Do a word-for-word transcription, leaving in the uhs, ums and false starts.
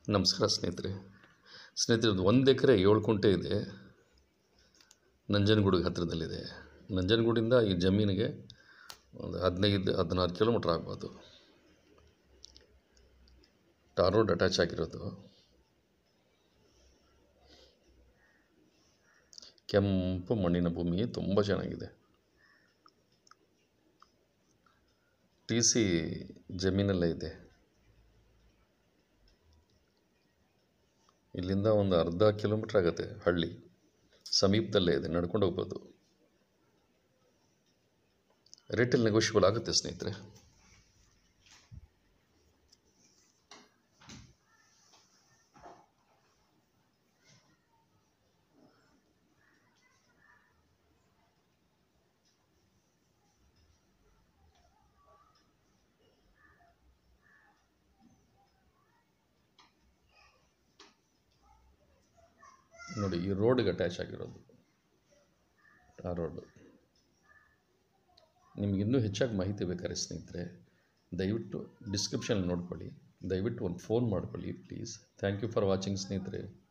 ನಮಸ್ಕಾರ ಸ್ನೇಹಿತರೆ. ಸ್ನೇಹಿತರೆ, ಇದು ಒಂದು ಎಕರೆ ಏಳು ಕುಂಟೆ ಇದೆ, ನಂಜನಗೂಡಿಗೆ ಹತ್ತಿರದಲ್ಲಿದೆ. ನಂಜನಗೂಡಿಂದ ಈ ಜಮೀನಿಗೆ ಒಂದು ಹದಿನೈದು ಹದಿನಾರು ಕಿಲೋಮೀಟ್ರ್ ಆಗ್ಬೋದು. ಟಾರ್ ರೋಡ್ ಅಟ್ಯಾಚ್ ಆಗಿರೋದು. ಕೆಂಪು ಮಣ್ಣಿನ ಭೂಮಿ, ತುಂಬ ಚೆನ್ನಾಗಿದೆ. ಟಿ ಸಿ ಜಮೀನಲ್ಲೇ ಇದೆ. ಇಲ್ಲಿಂದ ಒಂದು ಅರ್ಧ ಕಿಲೋಮೀಟ್ರ್ ಆಗುತ್ತೆ ಹಳ್ಳಿ, ಸಮೀಪದಲ್ಲೇ ಇದೆ, ನಡ್ಕೊಂಡು ಹೋಗ್ಬೋದು. ರೇಟಲ್ಲಿ ನೆಗೋಷಿಯಬಲ್ ಆಗುತ್ತೆ ಸ್ನೇಹಿತರೆ. ನೋಡಿ, ಈ ರೋಡ್ಗೆ ಅಟ್ಯಾಚ್ ಆಗಿರೋದು ಆ ರೋಡು. ನಿಮ್ಗೆ ಇನ್ನೂ ಹೆಚ್ಚಾಗಿ ಮಾಹಿತಿ ಬೇಕಾದ್ರೆ ಸ್ನೇಹಿತರೆ, ದಯವಿಟ್ಟು ಡಿಸ್ಕ್ರಿಪ್ಷನ್ ನೋಡ್ಕೊಳ್ಳಿ. ದಯವಿಟ್ಟು ಒಂದು ಫೋನ್ ಮಾಡ್ಕೊಳ್ಳಿ please. Thank you for watching ಸ್ನೇಹಿತರೆ.